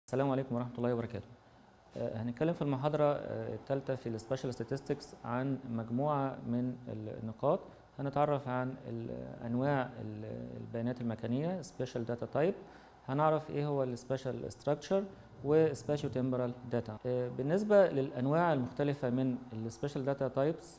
السلام عليكم ورحمة الله وبركاته. هنتكلم في المحاضرة الثالثة في السبيشال statistics عن مجموعة من النقاط. هنتعرف عن أنواع البيانات المكانية Spatial Data Type. هنعرف إيه هو السبيشال structure وسباشيو تمبرال داتا. بالنسبة للأنواع المختلفة من السبيشال داتا تايبس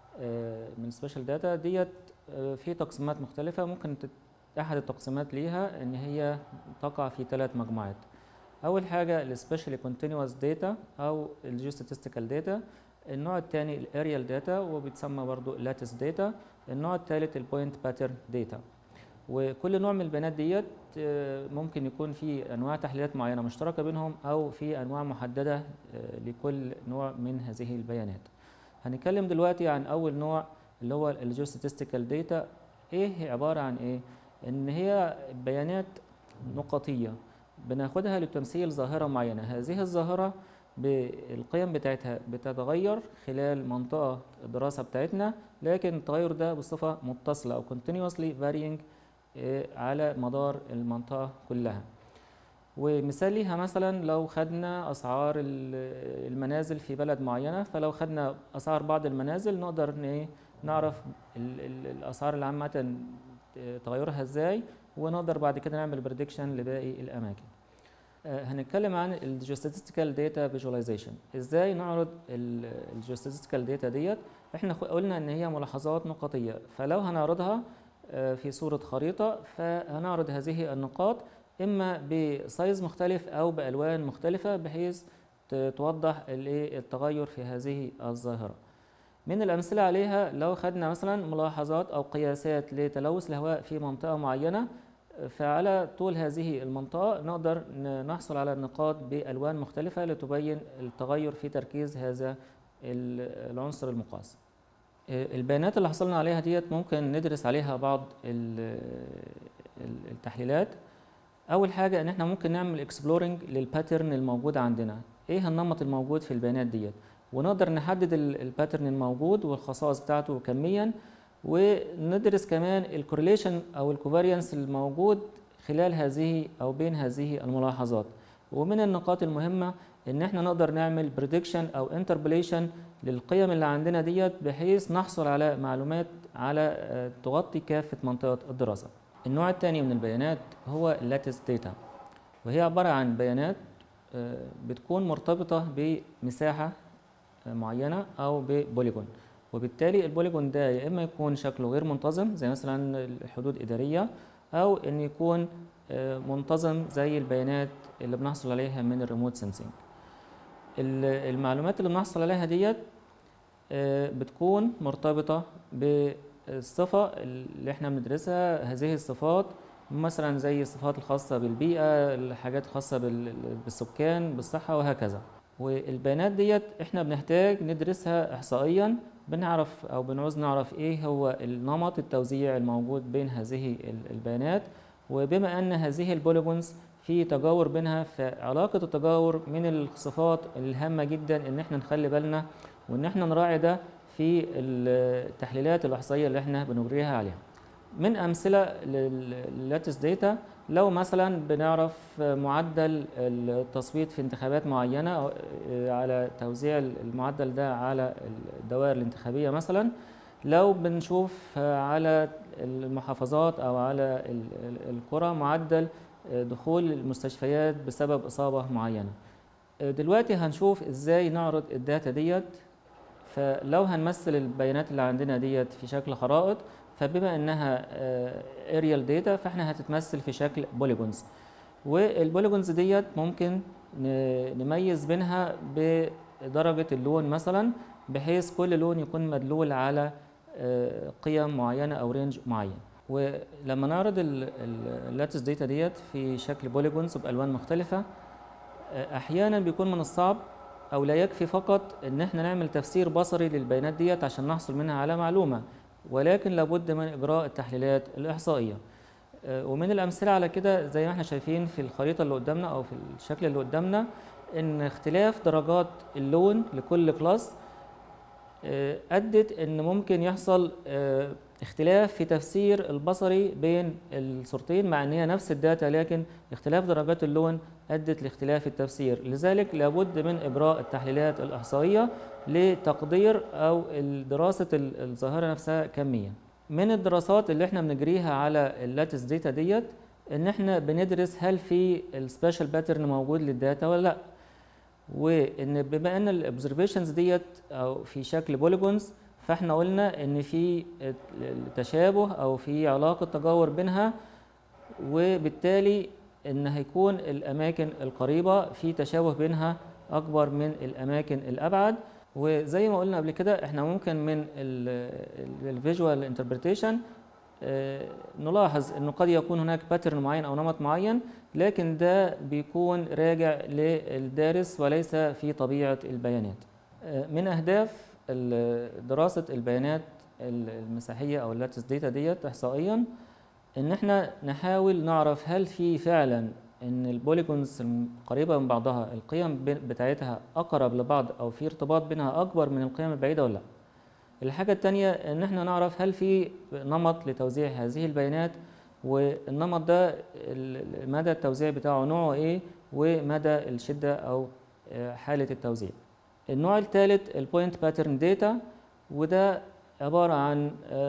من السبيشال داتا ديت في تقسيمات مختلفة. ممكن أحد التقسيمات ليها إن هي تقع في 3 مجموعات. أول حاجة السبيشالي كونتينوس داتا أو الجيوستاتستيكال داتا، النوع الثاني الاريال داتا وبيتسمى برضو لاتس داتا، النوع الثالث البوينت باترن داتا. وكل نوع من البيانات ديت ممكن يكون في أنواع تحليلات معينة مشتركة بينهم أو في أنواع محددة لكل نوع من هذه البيانات. هنتكلم دلوقتي عن أول نوع اللي هو الجيوستاتستيكال داتا. إيه هي عبارة عن إيه؟ إن هي بيانات نقطية بناخدها لتمثيل ظاهرة معينة. هذه الظاهرة بالقيم بتاعتها بتتغير خلال منطقة الدراسة بتاعتنا، لكن التغير ده بصفة متصلة أو continuously varying على مدار المنطقة كلها. ومثال ليها مثلا لو خدنا أسعار المنازل في بلد معينة، فلو خدنا أسعار بعض المنازل نقدر نعرف الأسعار العامة تغيرها ازاي، ونقدر بعد كده نعمل بريدكشن لباقي الاماكن. هنتكلم عن الجيوستاتستيكال داتا فيجواليزيشن. ازاي نعرض الجيوستاتستيكال داتا ديت؟ احنا قلنا ان هي ملاحظات نقطيه، فلو هنعرضها في صوره خريطه فهنعرض هذه النقاط اما بسايز مختلف او بالوان مختلفه بحيث توضح التغير في هذه الظاهره. من الأمثلة عليها لو خدنا مثلا ملاحظات أو قياسات لتلوث الهواء في منطقة معينة، فعلى طول هذه المنطقة نقدر نحصل على النقاط بألوان مختلفة لتبين التغير في تركيز هذا العنصر المقاس. البيانات اللي حصلنا عليها ديت ممكن ندرس عليها بعض التحليلات. أول حاجة إن احنا ممكن نعمل اكسبلورنج للباترن الموجود عندنا. إيه النمط الموجود في البيانات ديت؟ ونقدر نحدد الباترن الموجود والخصائص بتاعته كميا، وندرس كمان الكورليشن او الكوفاريانس الموجود خلال هذه او بين هذه الملاحظات. ومن النقاط المهمه ان احنا نقدر نعمل بريدكشن او انتربوليشن للقيم اللي عندنا ديت بحيث نحصل على معلومات على تغطي كافه منطقه الدراسه. النوع الثاني من البيانات هو اللاتس داتا، وهي عباره عن بيانات بتكون مرتبطه بمساحه معينة أو ببوليجون، وبالتالي البوليجون ده يا إما يكون شكله غير منتظم زي مثلا الحدود إدارية، أو إن يكون منتظم زي البيانات اللي بنحصل عليها من الريموت سنسينج. المعلومات اللي بنحصل عليها ديت بتكون مرتبطة بالصفة اللي احنا بندرسها. هذه الصفات مثلا زي الصفات الخاصة بالبيئة، الحاجات الخاصة بالسكان، بالصحة وهكذا. والبيانات ديت احنا بنحتاج ندرسها احصائيا، بنعرف او بنعوز نعرف ايه هو النمط التوزيع الموجود بين هذه البيانات. وبما ان هذه البوليجونز في تجاور بينها، فعلاقة التجاور من الصفات الهامة جدا ان احنا نخلي بالنا وان احنا نراعي ده في التحليلات الاحصائية اللي احنا بنجريها عليها. من امثلة لللاتس داتا، لو مثلا بنعرف معدل التصويت في انتخابات معينة على توزيع المعدل ده على الدوائر الانتخابية مثلا، لو بنشوف على المحافظات أو على القرى معدل دخول المستشفيات بسبب إصابة معينة. دلوقتي هنشوف إزاي نعرض الداتا ديت. فلو هنمثل البيانات اللي عندنا ديت في شكل خرائط، فبما انها اريال داتا فاحنا هتتمثل في شكل بوليجونز، والبوليجونز ديت ممكن نميز بينها بدرجة اللون مثلا، بحيث كل لون يكون مدلول على قيم معينة او رينج معين. ولما نعرض اللاتس داتا ديت في شكل بوليجونز بألوان مختلفة، احيانا بيكون من الصعب او لا يكفي فقط ان احنا نعمل تفسير بصري للبيانات ديت عشان نحصل منها على معلومة، ولكن لابد من إجراء التحليلات الإحصائية. ومن الأمثلة على كده زي ما احنا شايفين في الخريطة اللي قدامنا أو في الشكل اللي قدامنا، إن اختلاف درجات اللون لكل كلاس أدت إن ممكن يحصل اختلاف في تفسير البصري بين الصورتين، مع ان هي نفس الداتا لكن اختلاف درجات اللون أدت لاختلاف التفسير، لذلك لابد من إجراء التحليلات الإحصائية لتقدير أو دراسة الظاهرة نفسها كميا. من الدراسات اللي احنا بنجريها على اللاتس داتا ديت ان احنا بندرس هل في السبيشال باترن موجود للداتا ولا لا، وان بما ان الاوبزرفيشنز ديت او في شكل بوليجونز، فاحنا قلنا ان في تشابه او في علاقه تجاور بينها، وبالتالي ان هيكون الاماكن القريبه في تشابه بينها اكبر من الاماكن الابعد. وزي ما قلنا قبل كده احنا ممكن من الفيجوال انتربريتيشن نلاحظ انه قد يكون هناك باترن معين او نمط معين، لكن ده بيكون راجع للدارس وليس في طبيعه البيانات. من اهداف دراسه البيانات المساحيه او اللاتس داتا ديت احصائيا ان احنا نحاول نعرف هل في فعلا ان البوليجونز القريبه من بعضها القيم بتاعتها اقرب لبعض او في ارتباط بينها اكبر من القيم البعيده ولا لا. الحاجه الثانيه ان احنا نعرف هل في نمط لتوزيع هذه البيانات، والنمط ده مدى التوزيع بتاعه نوعه ايه ومدى الشده او حاله التوزيع. النوع الثالث البوينت باترن داتا، وده عباره عن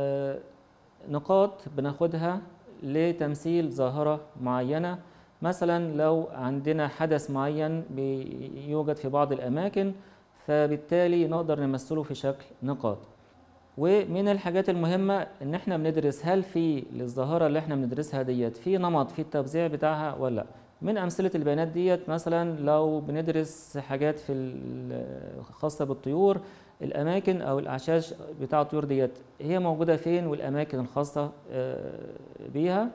نقاط بناخدها لتمثيل ظاهره معينه. مثلا لو عندنا حدث معين بيوجد في بعض الأماكن، فبالتالي نقدر نمثله في شكل نقاط. ومن الحاجات المهمة إن احنا بندرس هل في للظاهرة اللي احنا بندرسها ديت في نمط في التوزيع بتاعها ولا لا. من أمثلة البيانات ديت مثلا لو بندرس حاجات خاصة بالطيور، الأماكن أو الأعشاش بتاع الطيور ديت هي موجودة فين والأماكن الخاصة بيها.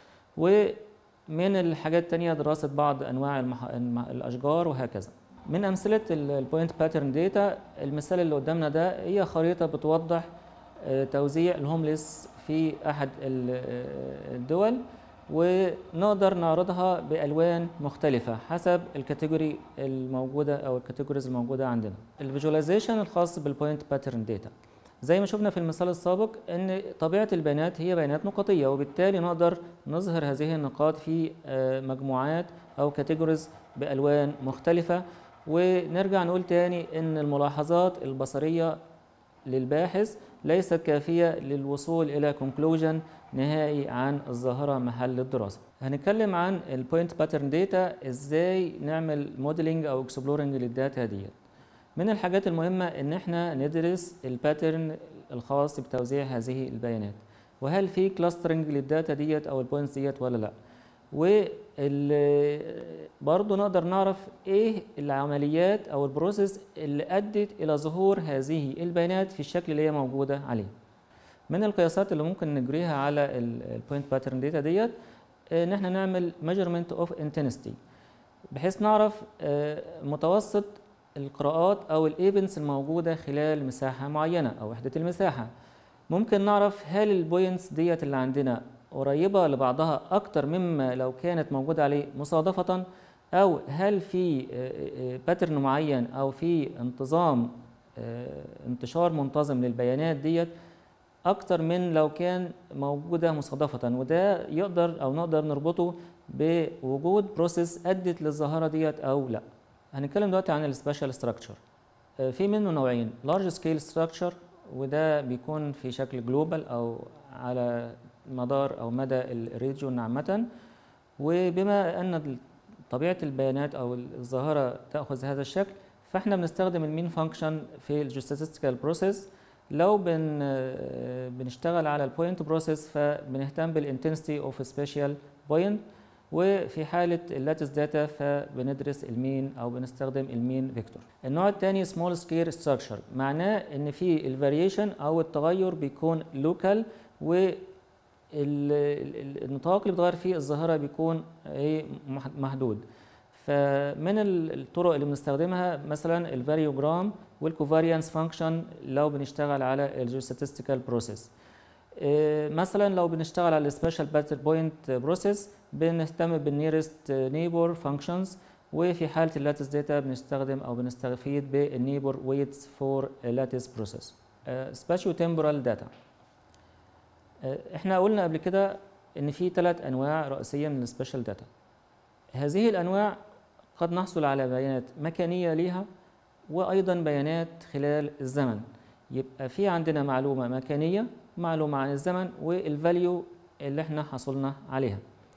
ومن الحاجات التانية دراسة بعض أنواع الأشجار وهكذا. من أمثلة البوينت باترن داتا المثال اللي قدامنا ده هي خريطة بتوضح توزيع الهومليس في أحد الدول، ونقدر نعرضها بألوان مختلفة حسب الكاتيجوري الموجودة أو الكاتيجوريز الموجودة عندنا. الفيجواليزيشن الخاص بالبوينت باترن داتا زي ما شفنا في المثال السابق ان طبيعة البيانات هي بيانات نقطية، وبالتالي نقدر نظهر هذه النقاط في مجموعات أو كاتيجوريز بألوان مختلفة. ونرجع نقول تاني ان الملاحظات البصرية للباحث ليست كافية للوصول إلى كونكلوجن نهائي عن الظاهرة محل الدراسة. هنتكلم عن البوينت باترن داتا ازاي نعمل موديلنج او اكسبلورنج للداتا دي. من الحاجات المهمة ان احنا ندرس الباترن الخاص بتوزيع هذه البيانات، وهل في كلاسترنج للداتا ديت او البوينتس ديت ولا لا. برضه نقدر نعرف ايه العمليات او البروسيس اللي ادت الى ظهور هذه البيانات في الشكل اللي هي موجوده عليه. من القياسات اللي ممكن نجريها على البوينت باترن داتا ديت ان احنا نعمل measurement اوف intensity بحيث نعرف متوسط القراءات او الايفنتس الموجوده خلال مساحه معينه او وحده المساحه. ممكن نعرف هل البوينتس ديت اللي عندنا قريبة لبعضها أكتر مما لو كانت موجودة عليه مصادفة، أو هل في باترن معين أو في انتشار منتظم للبيانات ديت أكتر من لو كان موجودة مصادفة. وده نقدر نربطه بوجود بروسيس أدت للظاهرة ديت أو لا. هنتكلم دلوقتي عن السبيشال ستراكشر. في منه نوعين، لارج سكيل ستراكشر وده بيكون في شكل جلوبال أو على مدار أو مدى الريجون عامة. وبما أن طبيعة البيانات أو الظاهرة تأخذ هذا الشكل، فإحنا بنستخدم المين فانكشن في الجيوستاتستيكال بروسيس. لو بنشتغل على البوينت بروسيس فبنهتم بالانتنسيتي اوف سبيشال بوينت، وفي حالة اللاتس داتا فبندرس المين أو بنستخدم المين فيكتور. النوع الثاني سمول سكيل ستراكشر، معناه إن في الفاريشن أو التغير بيكون لوكال، والنطاق اللي بتغير فيه الظاهرة بيكون محدود. فمن الطرق اللي بنستخدمها مثلا الفاريوجرام والكوفاريانس فانكشن لو بنشتغل على الجيوستاتستيكال بروسيس. مثلا لو بنشتغل على السبيشال باتر بوينت بروسيس بنهتم بالنيرست نيبور فانكشنز، وفي حالة اللاتس داتا بنستخدم أو بنستفيد بالنيبور ويتس فور لاتس بروسيس. سباشيو تمبورال داتا، احنا قلنا قبل كده ان في 3 انواع رئيسيه من السبيشال داتا. هذه الانواع قد نحصل على بيانات مكانية ليها وأيضا بيانات خلال الزمن. يبقى في عندنا معلومة مكانية، معلومة عن الزمن، والفاليو اللي احنا حصلنا عليها.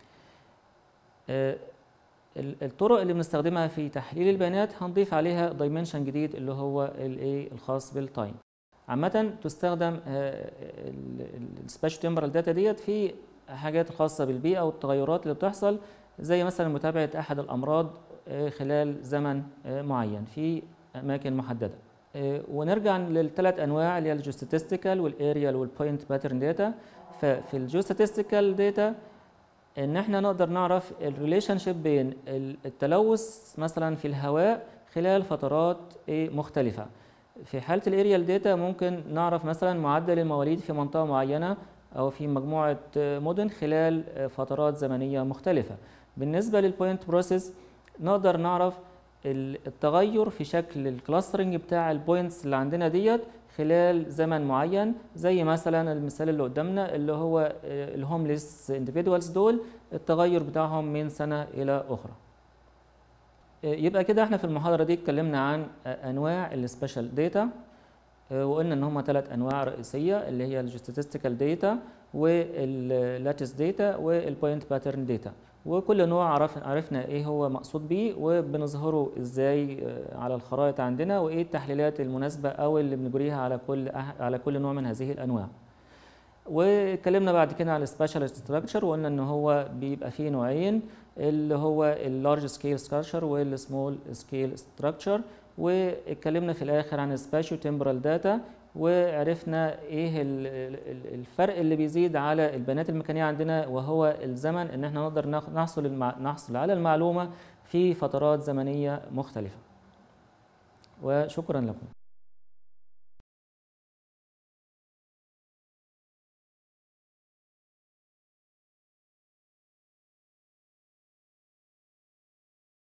الطرق اللي بنستخدمها في تحليل البيانات هنضيف عليها دايمنشن جديد اللي هو الخاص بالتايم. عامة تستخدم السبيشال تمبرال داتا ديت في حاجات خاصة بالبيئة والتغيرات اللي بتحصل، زي مثلا متابعة أحد الأمراض خلال زمن معين في أماكن محددة. ونرجع للثلاث أنواع اللي هي الجيوستاتستيكال والاريال والبوينت باترن داتا. ففي الجيوستاتستيكال داتا ان احنا نقدر نعرف الريليشن شيب بين التلوث مثلا في الهواء خلال فترات مختلفة. في حالة الاريال داتا ممكن نعرف مثلا معدل المواليد في منطقة معينة او في مجموعة مدن خلال فترات زمنية مختلفة. بالنسبة للبوينت بروسيس نقدر نعرف التغير في شكل الكلاسترنج بتاع البوينتس اللي عندنا ديت خلال زمن معين، زي مثلا المثال اللي قدامنا اللي هو الهومليس انديفيدوالز دول، التغير بتاعهم من سنة إلى أخرى. يبقى كده احنا في المحاضرة دي اتكلمنا عن أنواع السبيشال داتا، وقلنا ان هم 3 أنواع رئيسية اللي هي الجيوستاتستيكال داتا واللاتس داتا والبوينت باترن داتا، وكل نوع عرفنا ايه هو مقصود بيه وبنظهره ازاي على الخرائط عندنا، وايه التحليلات المناسبة او اللي بنجريها على كل نوع من هذه الأنواع. واتكلمنا بعد كده على السبيشال ستراكشر، وقلنا ان هو بيبقى فيه نوعين اللي هو اللارج سكيل ستراكشر والسمول سكيل ستراكشر، واتكلمنا في الاخر عن السباشيو تمبرال داتا، وعرفنا ايه الفرق اللي بيزيد على البيانات المكانيه عندنا وهو الزمن، ان احنا نقدر نحصل على المعلومه في فترات زمنيه مختلفه. وشكرا لكم.